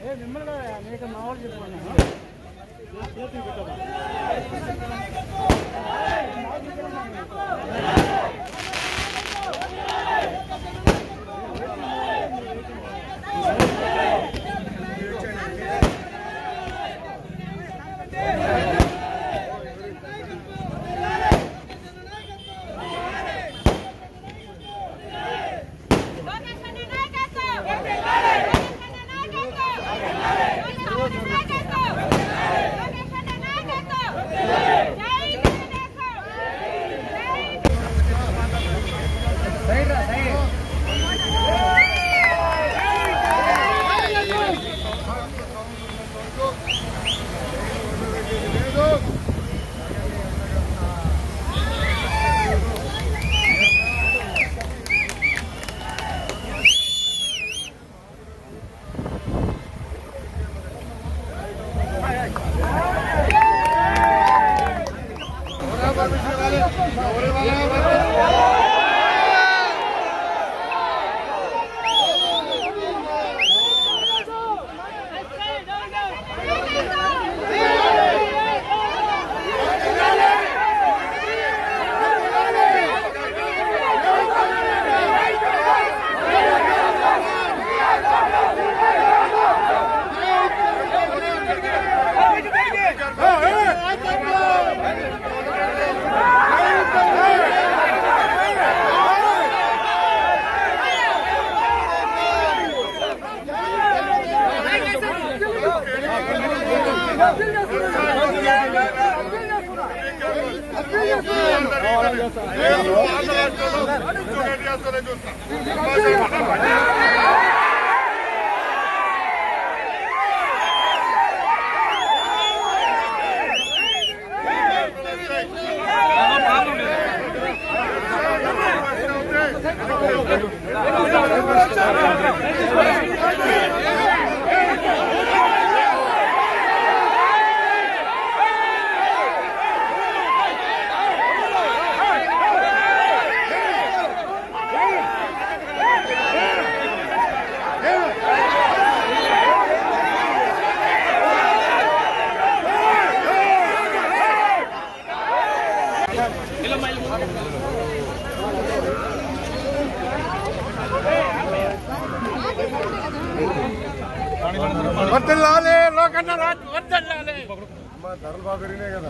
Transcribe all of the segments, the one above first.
ధరలు బాగా పెరిగినాయి కదా,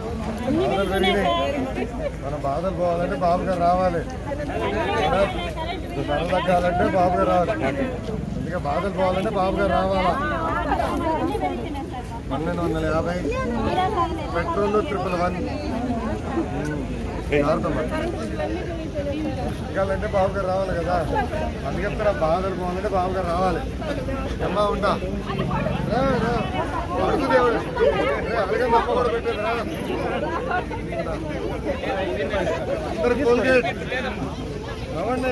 బాధలు పెరిగినాయి. మనం బాధలు పోవాలంటే బాబు గారు రావాలి, ధరలు తగ్గాలంటే బాబు గారు రావాలి. అందుకే బాధలు పోవాలంటే బాబు గారు రావాలా. 1250 పెట్రోల్ 111 తగ్గాలంటే బాబు గారు రావాలి కదా. అందుకే చెప్తారా, బాధలు పోవాలంటే బాబు గారు రావాలి. అమ్మా ఉంటా దేవుడు అలాగే తప్ప కూడా పెట్టారా అందరు కోల్గేట్ అవ్వండి.